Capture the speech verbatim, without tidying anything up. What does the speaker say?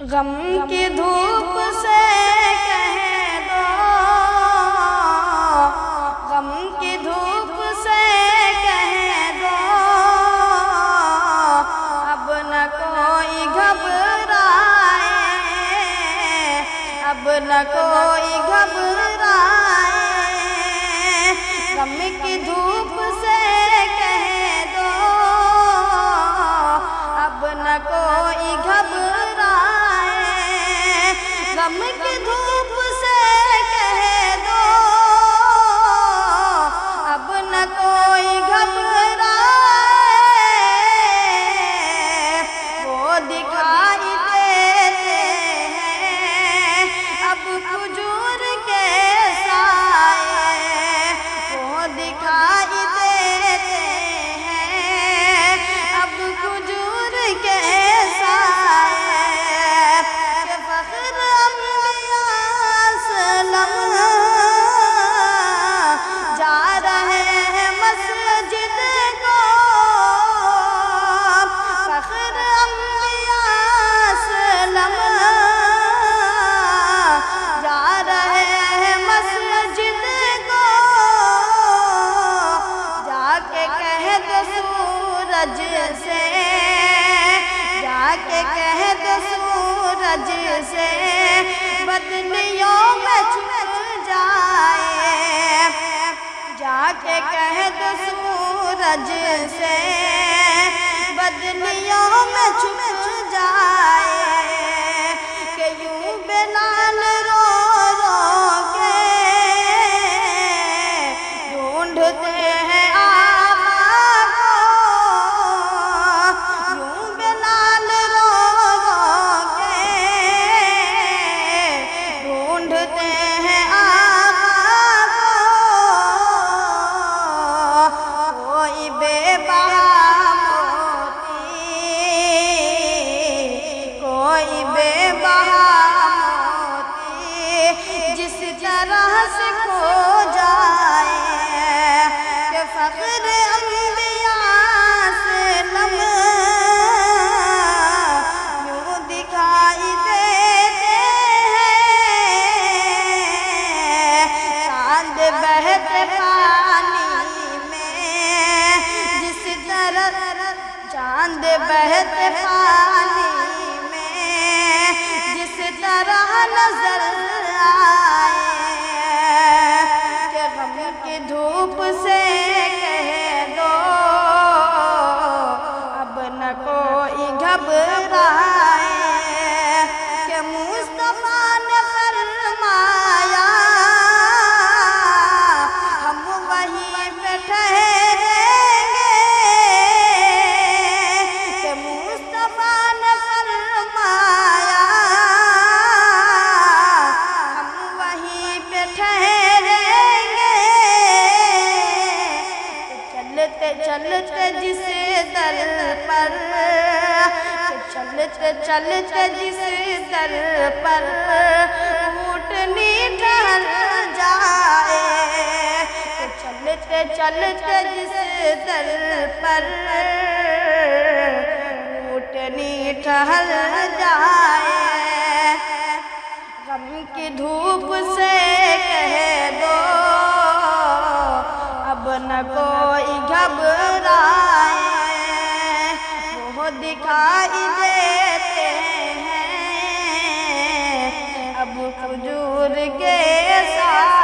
गम की धूप से कह दो, गम की धूप से कह दो, अब न कोई घबराए, अब न कोई घबराए। गम की धूप से कह दो, अब न कोई घबराए। गम की धूप से कह दो, अब न कोई घबराए। वो दिखाई देते हैं अब हुजूर के साए, वो दिखाई देते हैं अब हुजूर के साए। के फख्र अंबिया सलाम जा रहे हैं मस्जिद को, फख्र अंबिया सलाम जा रहे हैं मस्जिद को। जाके कह दो सूरज से, जाके कह दो सूरज से, बदलियों में छुप जाए। जाके कह दो सूरज से, बदलियों में छुप जाए। कि यूं बेलाल रो रो के ढूंढते हैं आका को, यूं बेलाल रो रो के ढूंढते हैं आका को। कोई बेबहा मोती, कोई बेबहा मोती जिस तरह से खो जाए। कि फख्र अंबिया सलाम यूं दिखाई देते हैं चांद बहते पानी में, जिस तरह चांद बहते पानी में, जिस तरह नजर आए। कि गम की धूप से कह दो, अब न कोई घबराए। कि मुस्तफा ने फरमाया हम वहीं पे ठहरेंगे। कि मुस्तफा ने फरमाया हम वहीं पे ठहरेंगे। चलते चलते जिस दर पर, चलते चलते जिस दर पर ऊँटनी ठहर जाए। चलते चलते जिस दर पर ऊँटनी ठहर जाए। गम की धूप से कह दो, अब न कोई घबराए। वो दिखाई देते हैं अब हुजूर के साथ।